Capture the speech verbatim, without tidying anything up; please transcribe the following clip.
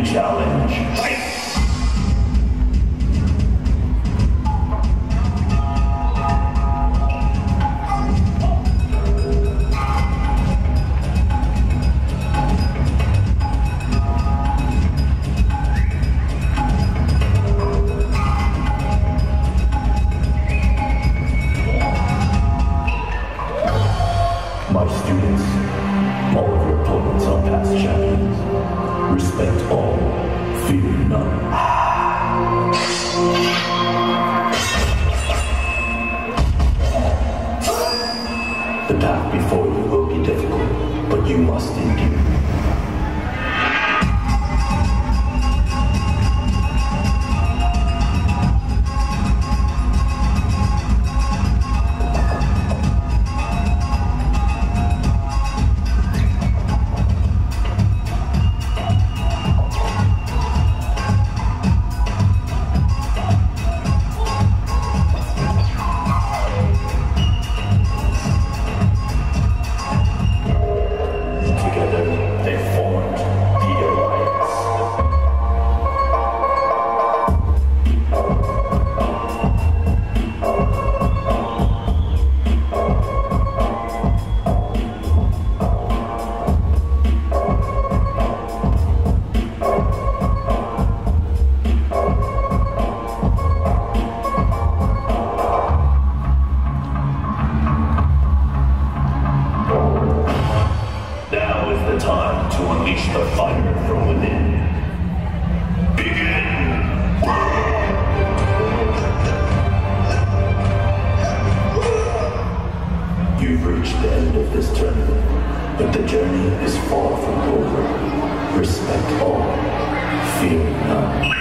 challenge. Fight! My students, all of your opponents are past champions. Respect all, fear none. The path before you will be difficult, but you must endure. Time to unleash the fire from within. Begin! You've reached the end of this tournament, but the journey is far from over. Respect all, fear none.